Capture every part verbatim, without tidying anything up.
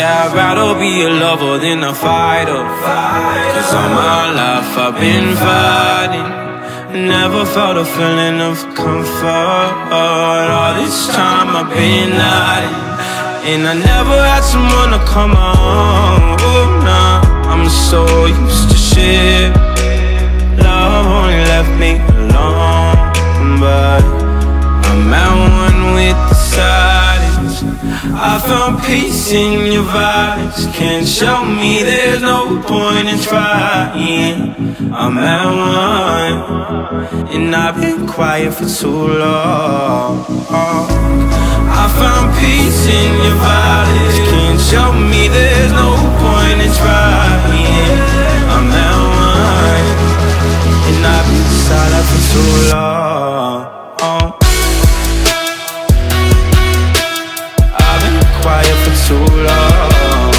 I'd rather be a lover than a fighter. Cause all my life I've been fighting, never felt a feeling of comfort. All this time I've been hiding, and I never had someone to come on. Oh, nah, I'm so used to shit. Love only left me alone, but I'm at one with the silence. I found peace in your vibes. Can't show me there's no point in trying. I'm at one, and I've been quiet for too long. I found peace in your vibes. Can't show me there's no point in trying. I'm at one, and I've been silent for too long. I've been quiet for too long.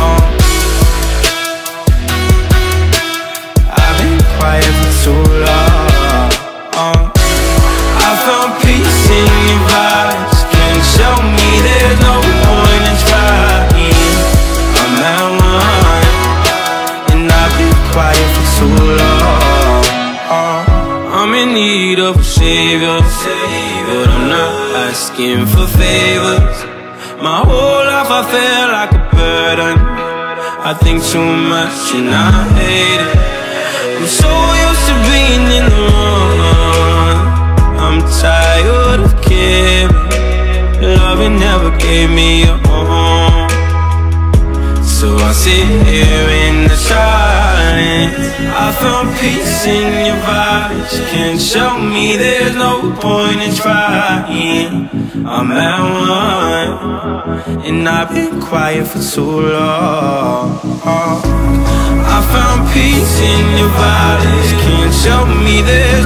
I've been quiet for too long. I found peace in your vibes. Can't show me there's no point in trying. I'm at one, and I've been quiet for too long. I'm in need of a savior, but I'm not asking for favors. My whole life I feel like a burden. I think too much and I hate it. I'm so used to being in the wrong. I'm tired of caring. Loving never gave me a home, so I sit here in the silence. I found peace in your vibes. Can't show me there's no point in trying. I'm at one, and I've been quiet for too long. I found peace in your vibes. Can't show me there's